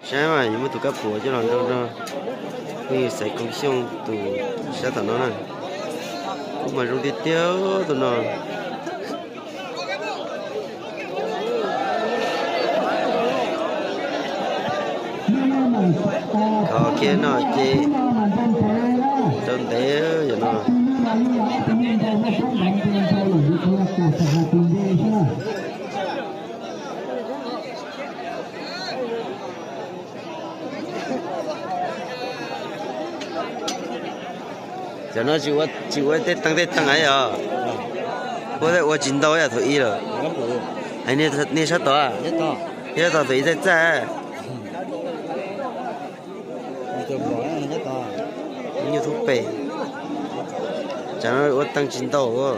sáng mà nhưng mà tụi các bùa chứ làm đâu đâu vì sẽ công xong tụi sẽ tao nó này cũng mà trong tiếp theo tụi nó có kia nó chị trong thế vậy nó giờ nó chỉ我等来呀，我进到呀头一了，哎你啥到啊？你到对在。nhiều thuốc bể chẳng nói ớt tăng chín tàu cơ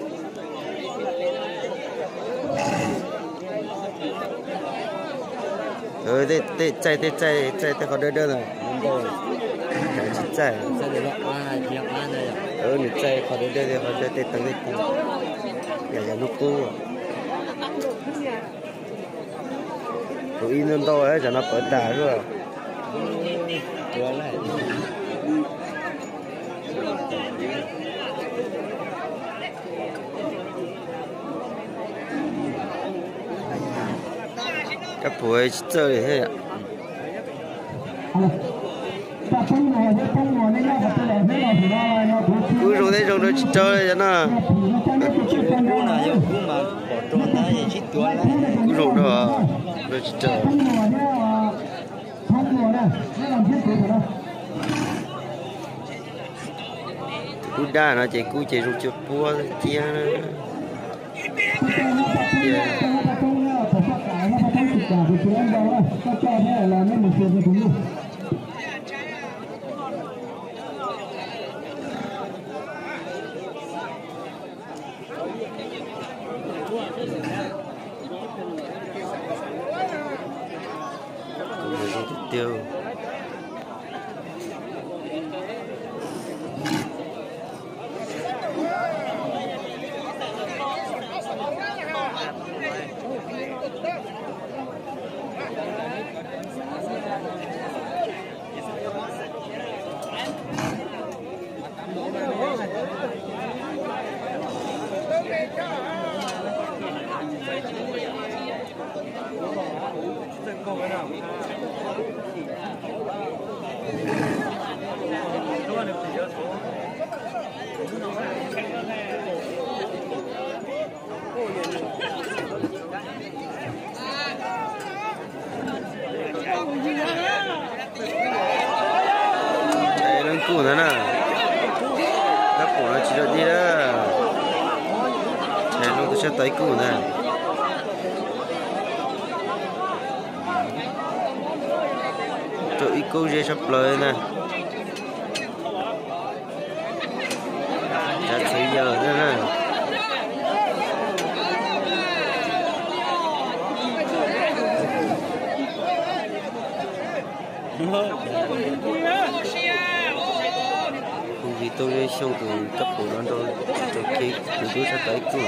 chạy khó đỡ đỡ này chạy chết chạy mình chạy khó đỡ đỡ khó đỡ tê tăng nhà lúc cũ tụi in lên to ấy chẳng nó bớt đá rồi các buổi chơi thế ạ cứ rồi đấy rồi nó chơi cho nó cứ rồi đó rồi chơi cú đá nó chạy cú chạy rồi chụp búa chia tiêu cũ nữa nè, các cổ nó chỉ được đi đó, thế nó tôi sẽ tới cũ nè, tụi cô dễ sắp lời nè, chả thấy giờ nữa nè. Vì tôi đi xong từ cấp của nó thôi, từ khi từ tôi sẽ tới cửa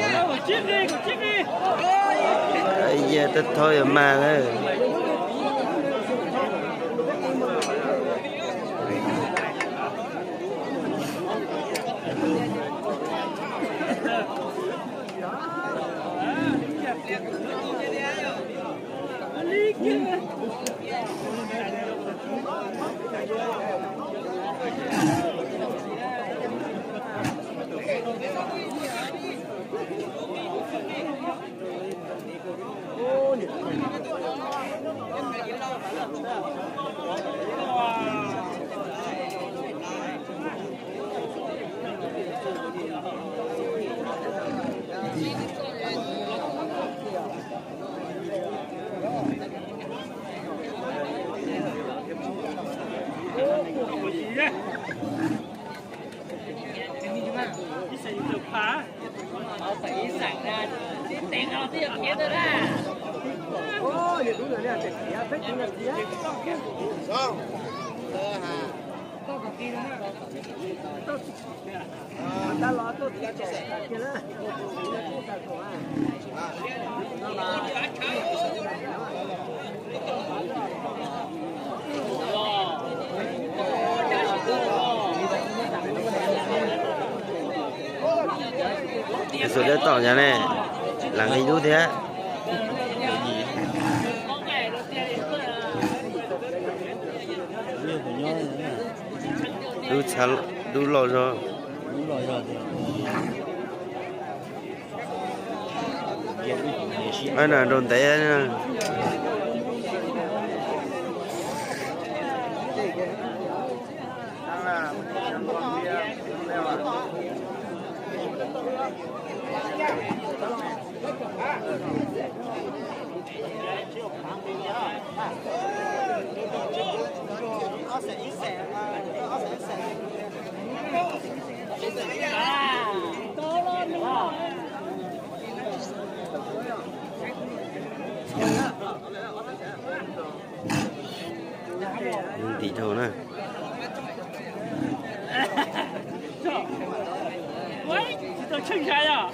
bây giờ tôi thôi mà đấy số đứa tỏ nhà này là người du thế du chả du lâu rồi anh là đồn té nha tỷ thầu nè 都撑开呀！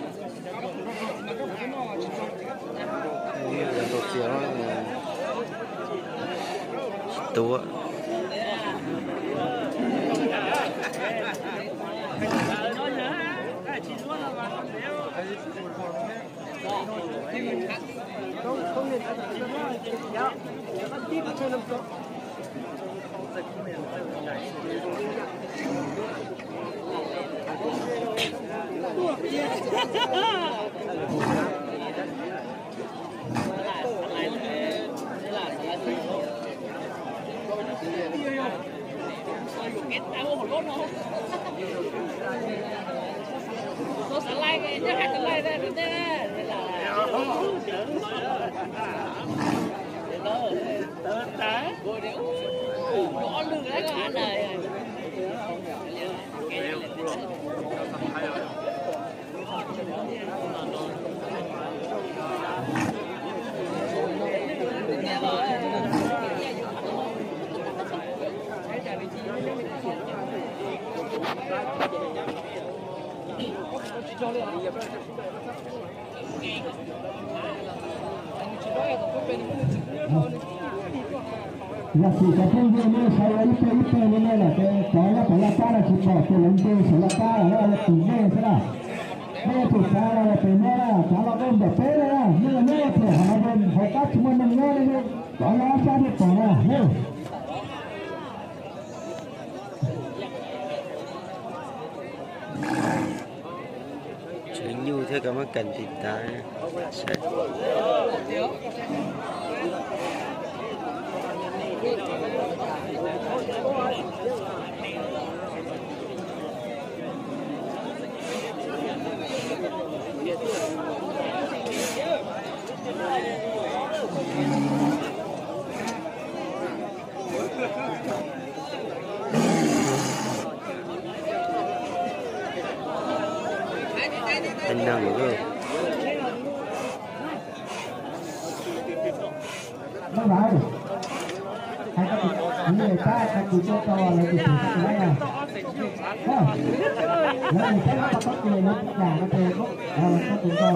多。 Nó sẽ like cái nhớ hai cái like ra được thế là có lương đấy có anh này La situación de no saber qué no me la que toda la cara que por el entonces la cara la primera será no tu cara la primera cada donde pega no no pues a ver hocat como no no toda la cara para no chuyện như thế cả mấy cảnh thì ta sẽ anh đang ở đâu nó vào hai cái người ta cái cụ cho to là cái gì cái này à nó mình thấy nó bắt cái nó nhà nó thuê nó cụ to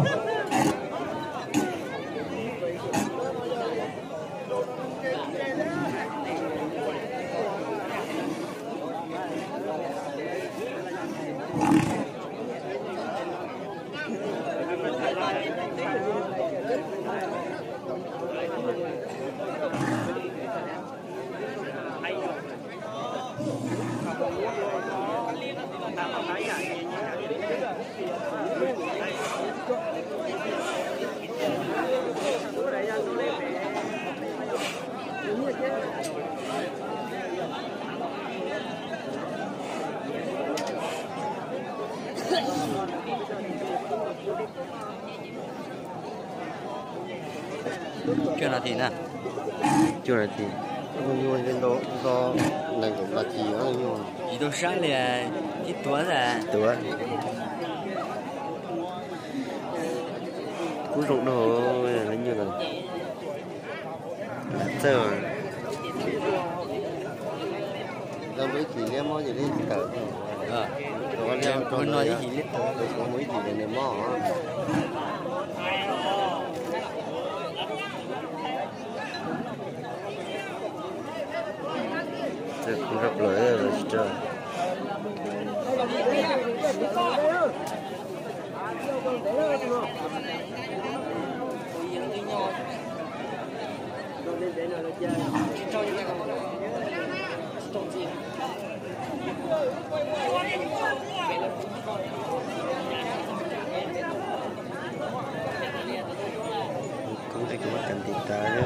chưa là gì nè chưa là gì nhiều lên đó do này cũng là gì đó nhiều gì đâu sáng liền ít tuổi tuổi cú rụng đồ nó như là giờ ra mấy chỉ lấy món gì đấy cả còn em còn nói gì lít có mấy chỉ để mỏ cũng rất lợi rồi chứ Công ty cũng cần tiền ta đó.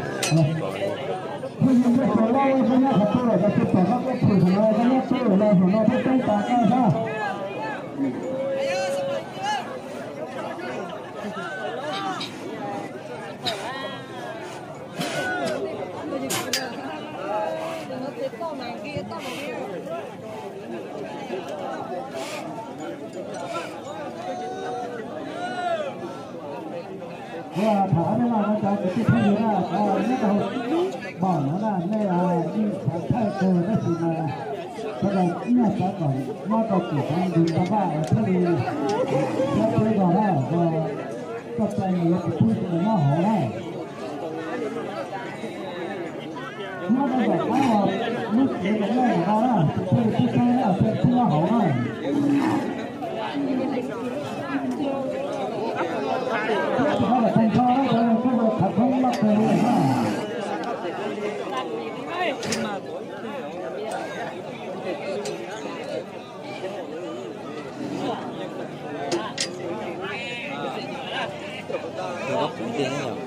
thả nó là nó cái thứ gì đó nó bỏ nó là đây là đi thay từ nó chỉ là cái này nhà ta còn nó còn chỉ đang dùng các bạn thế thì nó chơi vào đó và các tay người taพูดnó hổ đấy nó đây là cái nước gì cái này là đó thì cái là cái nó hổ đấy nó là thành thơ đấy cái là thật không mắc cười ha Nó góc cũng tiếng nhỉ.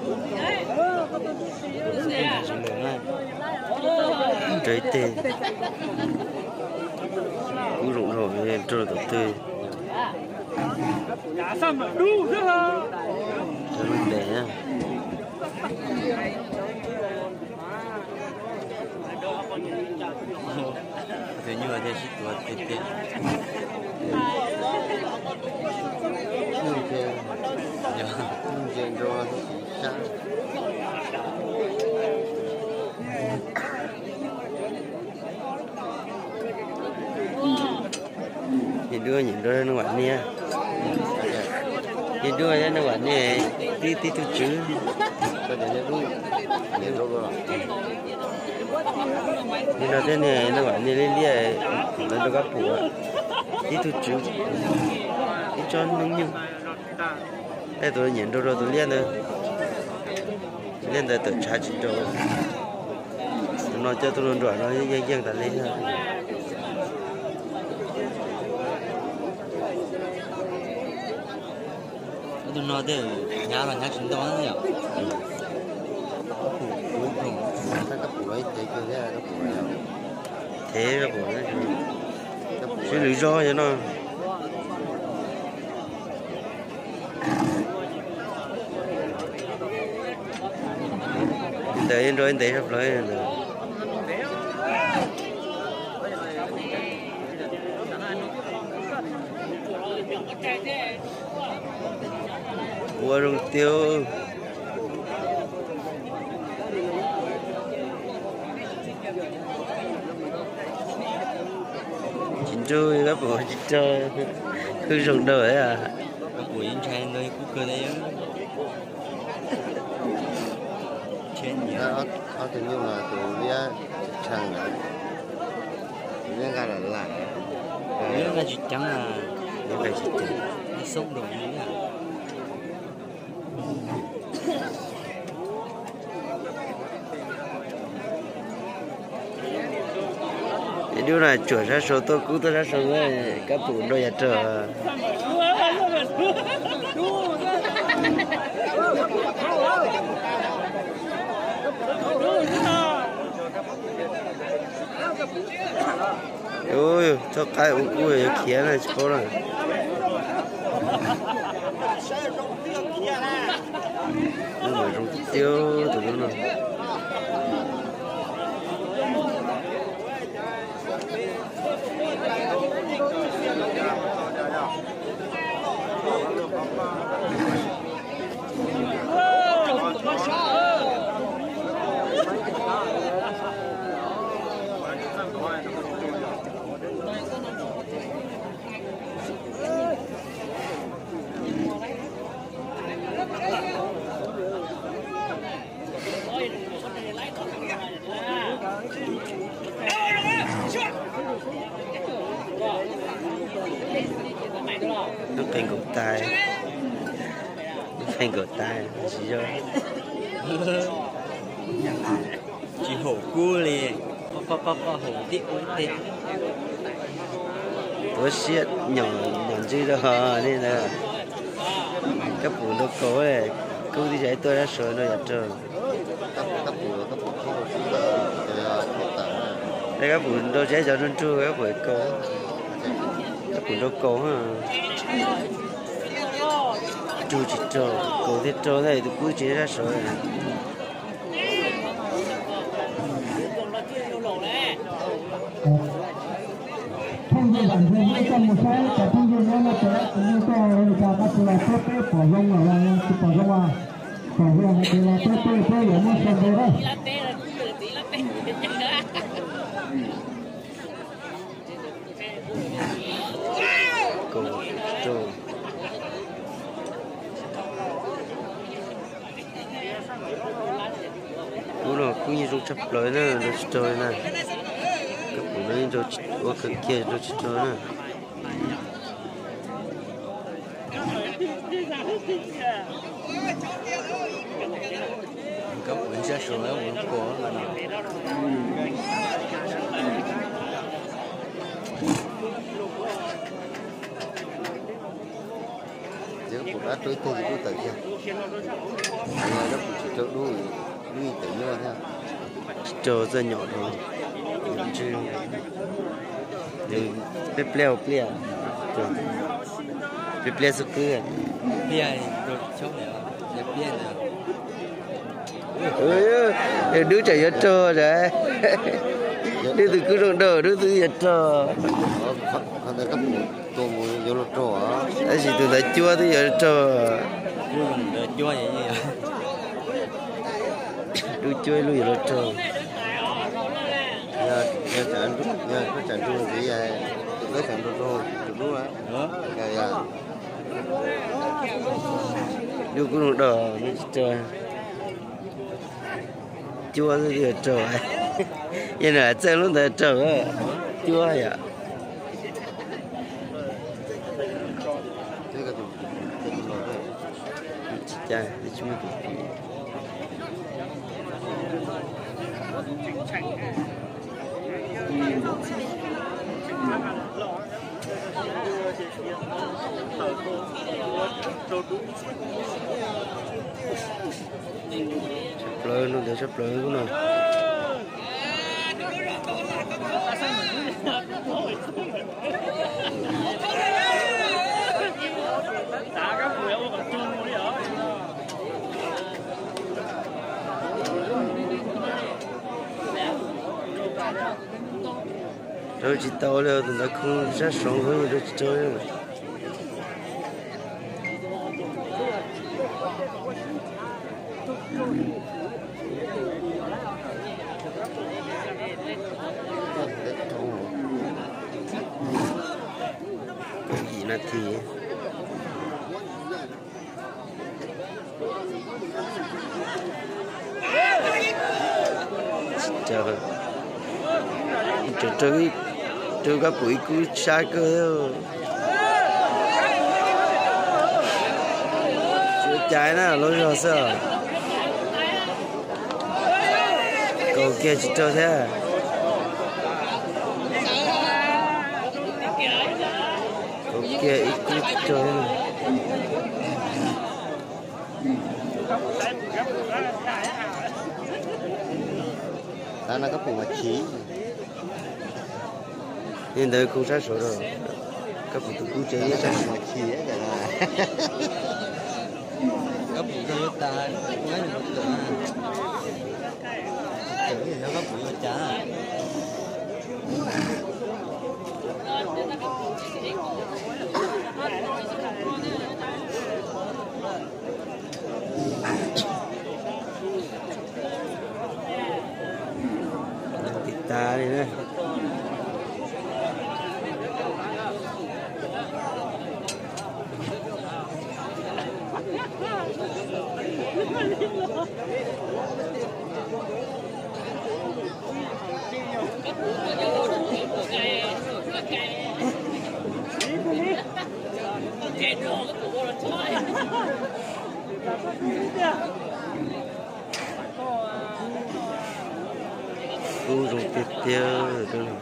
Trái tê. Cú rụng rồi nên trôi đầu tư. Cho nó để nha. Thế như là thế chỉ có tê tê. Chuyện rồi sao? Nhìn đưa nó quản nha. Nhìn đưa nó quản nha. Tí tu chứ. Nhìn nó thế này nó quản nha lên đi nó được gấp phủ. Tí tu chứ. Tí cho nó như. Đây tôi nhìn rồi tôi liên tới tự trả chỉ rồi nó cho tôi luôn rồi nó dân ta lên tôi nói thế nhà là nhà chúng tôi nhỉ thế là của nó suy lý do cho nó để rồi để sắp tới rồi mua rong tiêu chín trôi các bộ chín trôi cứ rong đời à các bộ in trai nơi cú cơ đấy ở thì nhưng mà tụi biết chẳng là biết ra là lại biết là chỉ trắng là biết là chỉ trắng nó sống đồ như thế cái điều này chuyển ra số tôi cứu tôi ra số này các phụ đôi nhà trở ôi cho cái uống cùi kia này có rồi nhưng mà rong tiêu từ lúc nào nó thành công tài thành cổ tai chỉ cho chỉ hổ cua liền có hổ tiết ối tiết tôi xiết nhỏ nhỏ chứ đó nên là các phụ nó cố này công ty chạy tôi đã sửa nó giặt trơn các phụ không có đây các phụ nó chạy cho nó trưa các phụ cố các phụ nó cố ha chú chỉ cho cố thì cho này thì cứ chỉ ra sửa này thông dụng bản thân những trong một sai cả thông dụng nó là cái như cho các phụ là tốt tốt bỏ rong ở là bỏ rong à bỏ rong thì là tốt tốt tốt là nó sẽ về đó cố cho cú nó cũng như trong chập lối nữa nó chỉ cho này các phụ nó như cho cái kia nó chỉ cho này có cuốn sẽ sửa cuốn của là nếu phụ đã tới tôi thì tự nhiên nó phụ chỉ cho đuôi tự nhiên thôi cho ra nhỏ thôi chứ đừng bếp leo bia bếp leo sực cười bia rồi chống nữa để bia ừ đứa trẻ giật trơ đấy đứa từ cứ đằng đầu đứa từ giật trơ còn đây các phụ tôi muốn vô lột trò ấy chỉ từ đấy chua thì giật trơ chua vậy nhỉ đứa chơi lui giật trơ nhà chẳng trung gì vậy tới chẳng trung rồi đúng á đứa cứ đằng đầu nó chơi chua thì giật trơ vậy là chơi luôn giật trơ chua vậy thế cái chả thì chúng mình sắp lời nó để sắp lời của nó rồi chỉ tao là tụi nó không rất sống với rồi chỉ chơi rồi gì là thì chờ chờ các buổi cứ sai cơ chưa trái nè lối rồi sao cầu kia chỉ cho thế cầu kia ít cứ cho thế ta là các phụ mà chí hiện tại không sát số rồi các phụ cứu chế ta là mà chí ấy là có phụ cho ta mấy người tự thì nó có phụ cho cha ta đi nữa Cú rồng tiệt tiêu rồi đó.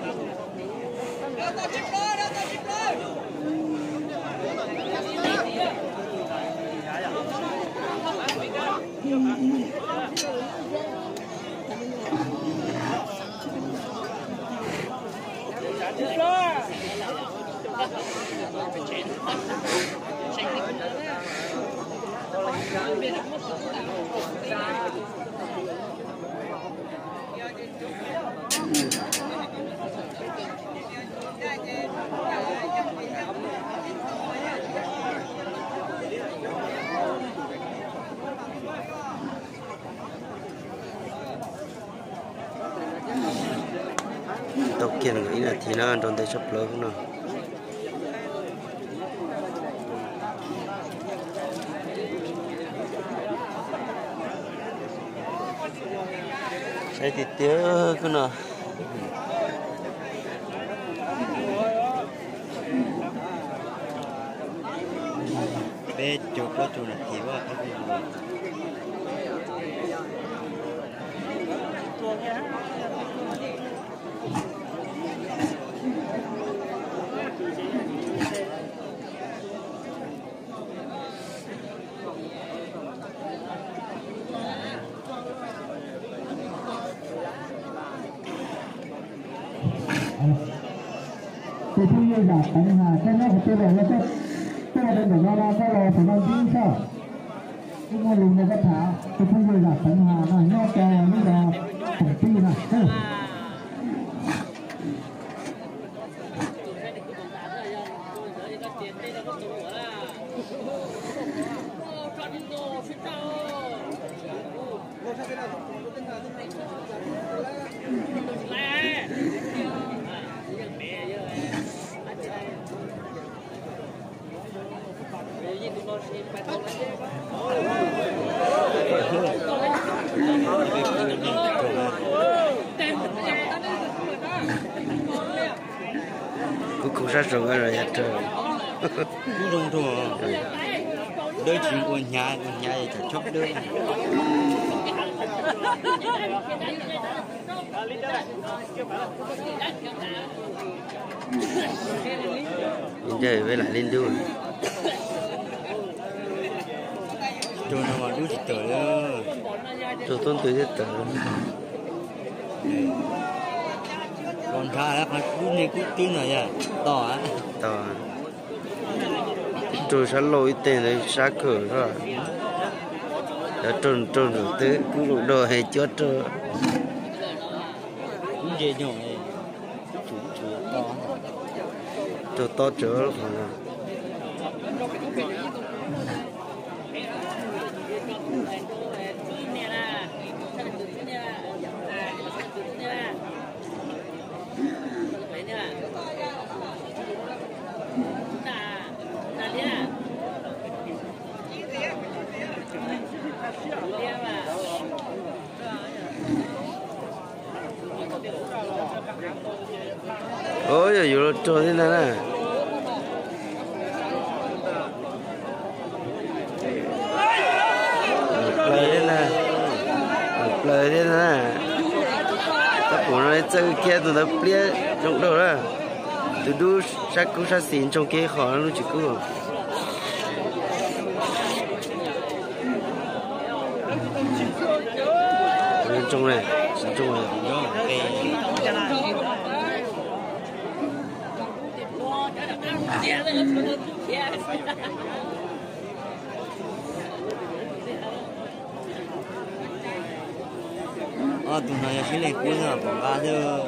Tóc kia là nghĩ là thì nó trong tay sắp lớn không nào. Sai thì tiếc cái nào. Bé chụp có chụp là thì quá có cái thì khi như là tận hà cái nó phải là nó cái là bên đó là cái là phải làm gì sao nhưng mà luôn nó thả thì khi như là tận hà nó nhớ cho nó là tổng ty này cũng sát rồi rồi trời cũng rung rung đôi chuyện của nhà thì chốc đôi chơi với lại lên đuôi cho nó mà đuôi thì tới đó cho tôn tuổi rất tới còn tha đó phải đuôi này cũng tin rồi nha to á to rồi sẽ lôi tiền để sát cửa rồi đã trôn rồi tới cứ lụt đồ hay chốt rồi cũng dễ nhỏ này chủ to cho to chớ rồi ôi giờ vô trôi thế này nè lời thế nè các cụ nói chơi kia tụi nó bia trong đầu đó tụi đu sát cũng sát xỉn trong kia khó nó chỉ cứ bên trong này trong này tụi nó cái này cũng là bỏ ra chứ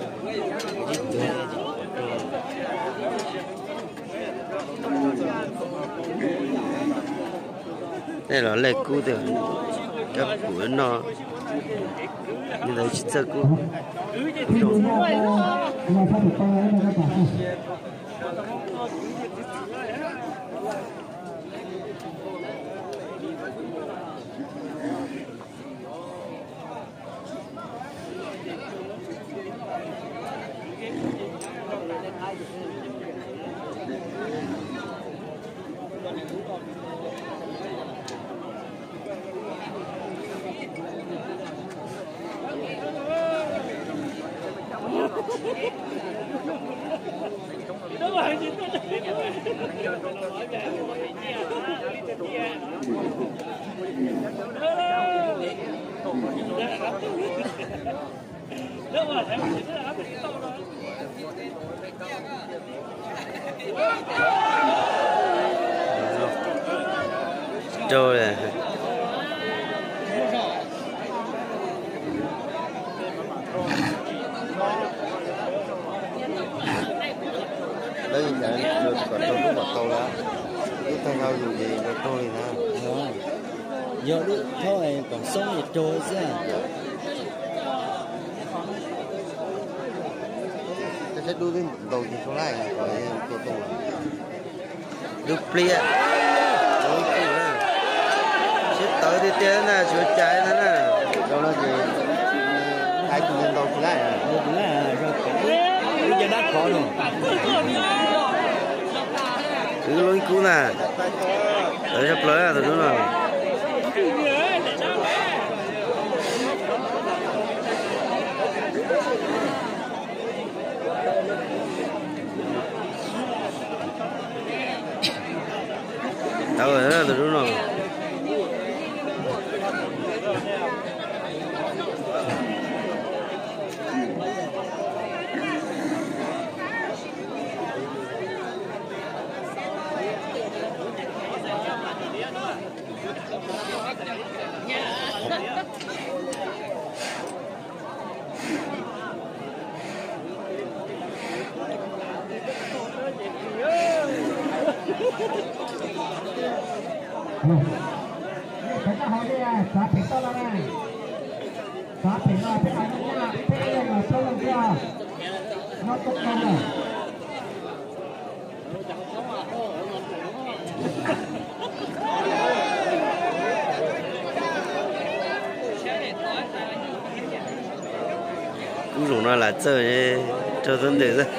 đây là lệ cũ từ các cụ nó như đấy chỉ sợ cũ Đúng rồi. Đúng rồi, trôi này đấy là được còn trong lúc mà câu đó cái thay nhau dù gì nó trôi ha giờ đi thôi còn sống thì trôi chứ cái sẽ đuôi cái đầu thì số lại rồi tôi tôi đục lia đôi củ nè chết tới thì tiền nè chuột trái thế nè đâu nó gì hai cùng lên đầu số lại à đúng là rồi cái giờ đất khó luôn cứ lối cũ nè tới chập lối à từ lúc nào đâu rồi đó từ lúc nào cái cái hồi đây à giá tiền to là này giá tiền là cái anh nha cái anh mà cho lên kia nó tốt hơn à cũng rủ nó là chơi cho dân để ra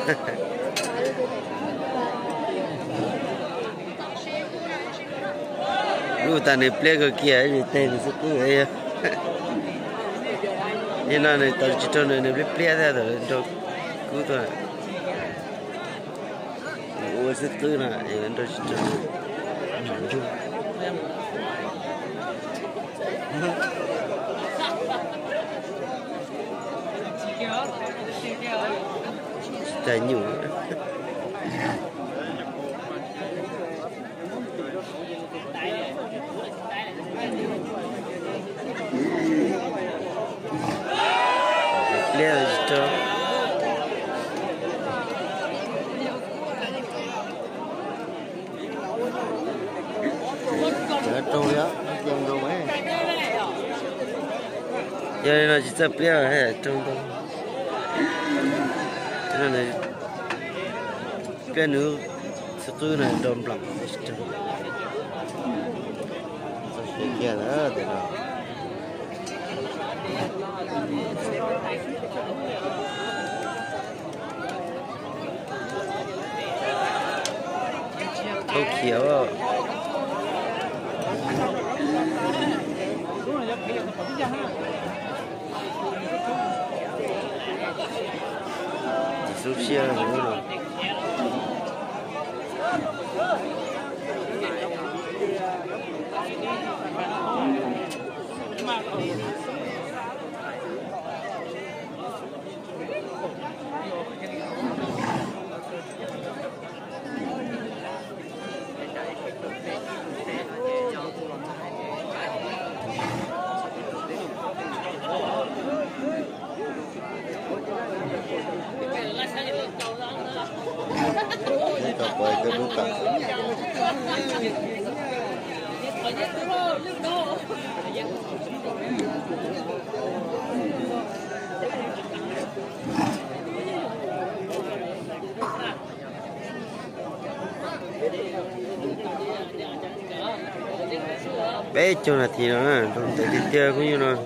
lúc ta này play cái kia thì tên nó sẽ cứ vậy nên là này tao chỉ cho này play ra rồi cho cứ thôi ủa sẽ cứ là nên tao chỉ cho chạy nhiều Lea cho trôi á dòng đồ ấy giờ nó chỉ tập lea hay trong đó cho nên là cái nữa sẽ cứ này đom lòng cái kia nữa thì nó không khiếu chỉ số xe là đúng rồi cái quay cái bút cả bé cho là thì nó trong tới chơi cũng như nó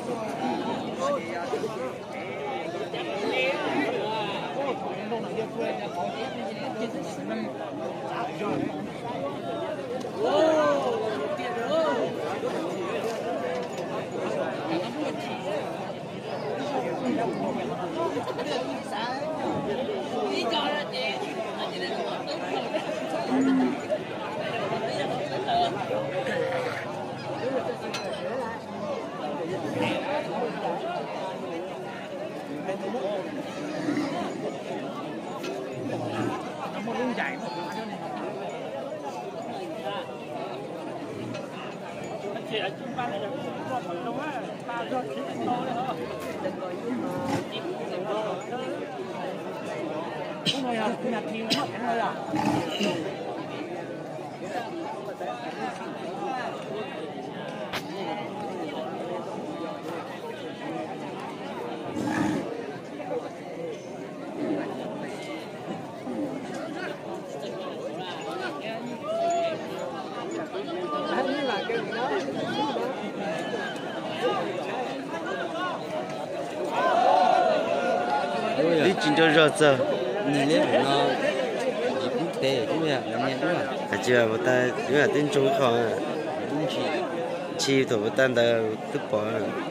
Hãy subscribe cho kênh Ghiền Mì Gõ để không bỏ lỡ những video hấp dẫn. đi chín cho rõ giờ nhìn lên của nó chỉ quốc tế chứ bây giờ là nhận đúng không? à chưa một ta nhưng mà tin chúng không à Đúng chỉ chi thủ một ta đã tức bỏ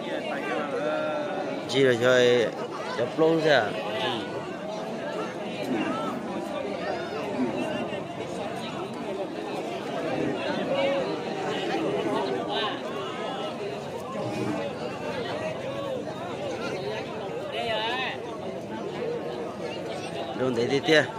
chi là cho plong ra luôn để đi tia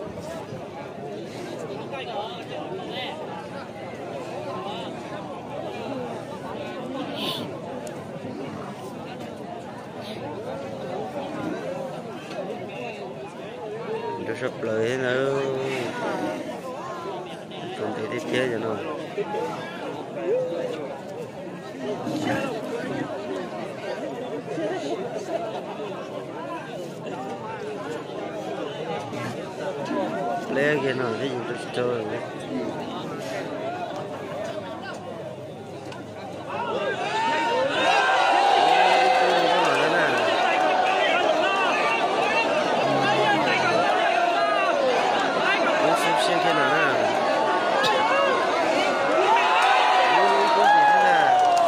nó sắp lời nó còn để đi tia cho nó lấy cái nào thì chúng ta cho rồi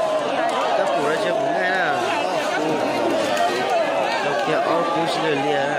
Hãy subscribe cho kênh Ghiền Mì Gõ để không bỏ lỡ những video hấp dẫn.